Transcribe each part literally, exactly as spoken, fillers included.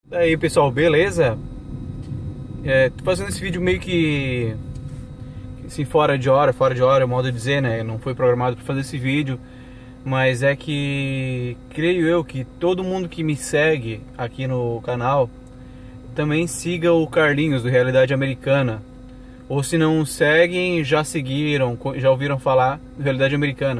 Daí pessoal, beleza? É, tô fazendo esse vídeo meio que assim, fora de hora, fora de hora, é o modo de dizer, né? Não foi programado para fazer esse vídeo, mas é que creio eu que todo mundo que me segue aqui no canal também siga o Carlinhos do Realidade Americana, ou se não seguem, já seguiram, já ouviram falar do Realidade Americana.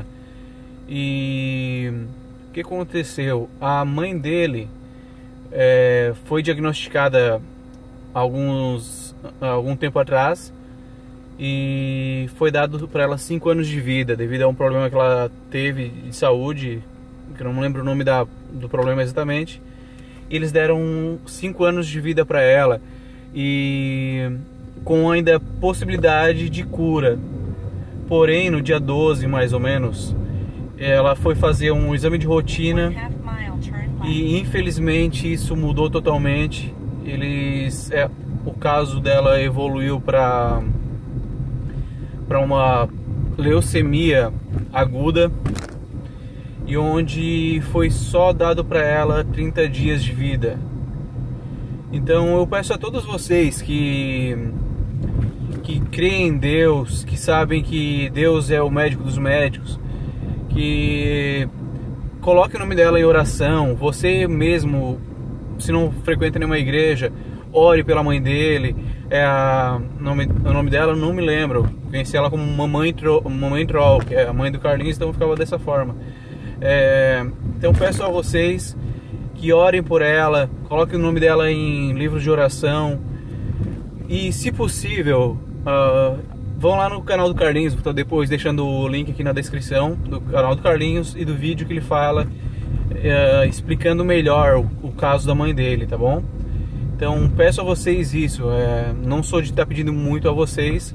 E o que aconteceu? A mãe dele É, foi diagnosticada alguns, algum tempo atrás e foi dado para ela cinco anos de vida devido a um problema que ela teve de saúde, que eu não lembro o nome da, do problema exatamente. E eles deram cinco anos de vida para ela e com ainda possibilidade de cura. Porém, no dia doze mais ou menos, ela foi fazer um exame de rotina e infelizmente isso mudou totalmente. Eles, é, o caso dela evoluiu para para uma leucemia aguda, e onde foi só dado para ela trinta dias de vida. Então eu peço a todos vocês que que creem em Deus, que sabem que Deus é o médico dos médicos, que coloque o nome dela em oração. Você mesmo, se não frequenta nenhuma igreja, ore pela mãe dele. É a, nome, o nome dela eu não me lembro. Conheci ela como Mamãe Troll, Mamãe Troll, que é a mãe do Carlinhos, então ficava dessa forma. É, então peço a vocês que orem por ela, coloquem o nome dela em livros de oração. E se possível, uh, vão lá no canal do Carlinhos, vou estar depois deixando o link aqui na descrição do canal do Carlinhos e do vídeo que ele fala uh, explicando melhor o, o caso da mãe dele, tá bom? Então peço a vocês isso, é, não sou de estar pedindo muito a vocês,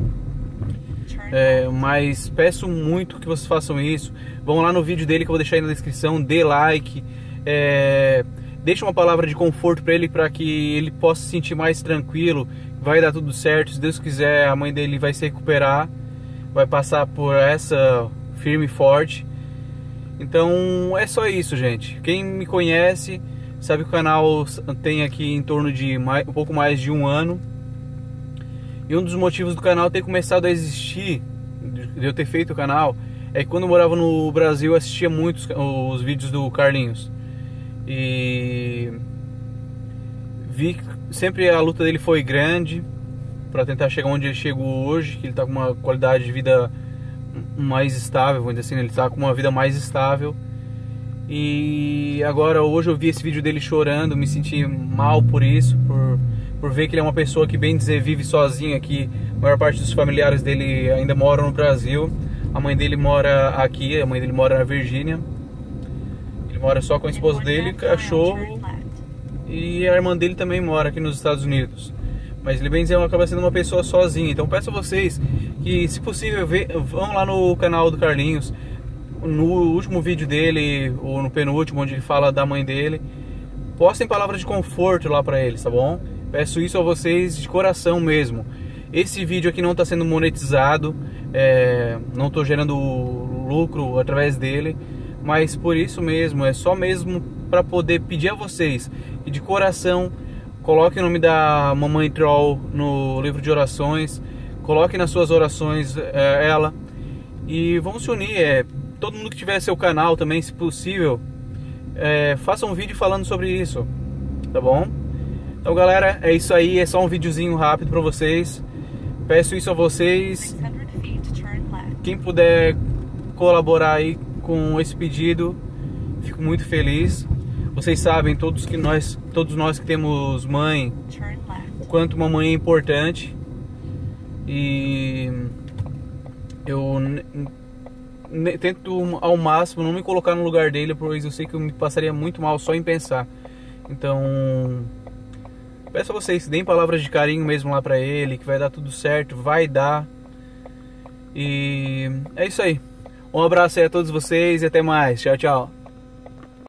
é, mas peço muito que vocês façam isso. Vão lá no vídeo dele que eu vou deixar aí na descrição, dê like, é, deixa uma palavra de conforto para ele, para que ele possa se sentir mais tranquilo. Vai dar tudo certo, se Deus quiser, a mãe dele vai se recuperar, vai passar por essa firme e forte. Então é só isso, gente. Quem me conhece sabe que o canal tem aqui em torno de mais, um pouco mais de um ano. E um dos motivos do canal ter começado a existir, de eu ter feito o canal, é que quando eu morava no Brasil eu assistia muito os, os vídeos do Carlinhos. E vi que sempre a luta dele foi grande para tentar chegar onde ele chegou hoje, que ele está com uma qualidade de vida mais estável, vamos dizer assim, ele está com uma vida mais estável. E agora hoje eu vi esse vídeo dele chorando, me senti mal por isso, por, por ver que ele é uma pessoa que, bem dizer, vive sozinho aqui. A maior parte dos familiares dele ainda moram no Brasil, a mãe dele mora aqui, a mãe dele mora na Virgínia. Ele mora só com a esposa dele, cachorro, e a irmã dele também mora aqui nos Estados Unidos. Mas ele, bem dizer, acaba sendo uma pessoa sozinha. Então peço a vocês que, se possível, vão lá no canal do Carlinhos, no último vídeo dele, ou no penúltimo, onde ele fala da mãe dele, postem palavras de conforto lá pra eles, tá bom? Peço isso a vocês de coração mesmo. Esse vídeo aqui não está sendo monetizado, é, não estou gerando lucro através dele, mas por isso mesmo, é só mesmo para poder pedir a vocês que de coração coloquem o nome da Mamãe Troll no livro de orações, coloquem nas suas orações é, ela, e vamos se unir. É, todo mundo que tiver seu canal também, se possível, é, faça um vídeo falando sobre isso, tá bom? Então galera, é isso aí, é só um videozinho rápido para vocês. Peço isso a vocês, quem puder colaborar aí com esse pedido, fico muito feliz. Vocês sabem, todos, que nós, todos nós que temos mãe, o quanto uma mãe é importante. E eu tento ao máximo não me colocar no lugar dele, pois eu sei que eu me passaria muito mal só em pensar. Então peço a vocês, deem palavras de carinho mesmo lá pra ele, que vai dar tudo certo, vai dar. E é isso aí. Um abraço aí a todos vocês e até mais. Tchau, tchau.